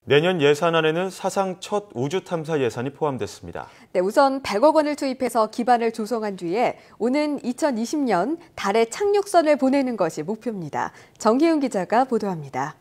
내년 예산안에는 사상 첫 우주 탐사 예산이 포함됐습니다. 네, 우선 100억 원을 투입해서 기반을 조성한 뒤에 오는 2020년 달에 착륙선을 보내는 것이 목표입니다. 정희윤 기자가 보도합니다.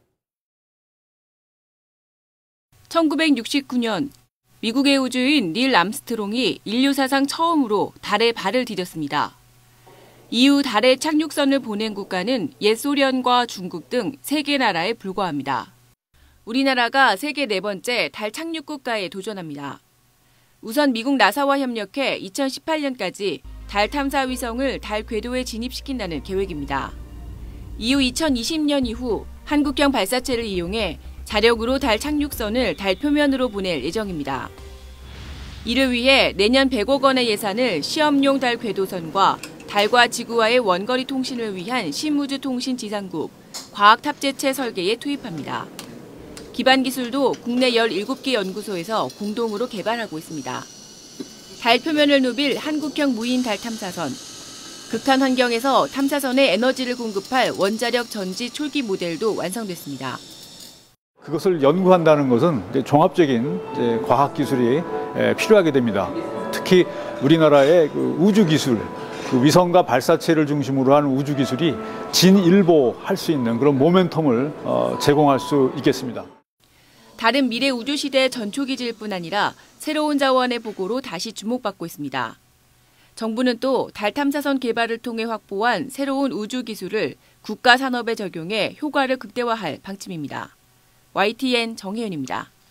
1969년 미국의 우주인 닐 암스트롱이 인류 사상 처음으로 달에 발을 디뎠습니다. 이후 달에 착륙선을 보낸 국가는 옛 소련과 중국 등 3개 나라에 불과합니다. 우리나라가 세계 4번째 달 착륙 국가에 도전합니다. 우선 미국 나사와 협력해 2018년까지 달 탐사 위성을 달 궤도에 진입시킨다는 계획입니다. 이후 2020년 이후 한국형 발사체를 이용해 자력으로 달 착륙선을 달 표면으로 보낼 예정입니다. 이를 위해 내년 100억 원의 예산을 시험용 달 궤도선과 달과 지구와의 원거리 통신을 위한 심우주통신 지상국, 과학탑재체 설계에 투입합니다. 기반 기술도 국내 17개 연구소에서 공동으로 개발하고 있습니다. 달 표면을 누빌 한국형 무인 달 탐사선, 극한 환경에서 탐사선에 에너지를 공급할 원자력 전지 초기 모델도 완성됐습니다. 그것을 연구한다는 것은 종합적인 과학 기술이 필요하게 됩니다. 특히 우리나라의 우주 기술, 위성과 발사체를 중심으로 한 우주 기술이 진일보할 수 있는 그런 모멘텀을 제공할 수 있겠습니다. 달은 미래 우주 시대의 전초기지일 뿐 아니라 새로운 자원의 보고로 다시 주목받고 있습니다. 정부는 또 달 탐사선 개발을 통해 확보한 새로운 우주 기술을 국가 산업에 적용해 효과를 극대화할 방침입니다. YTN 정혜윤입니다.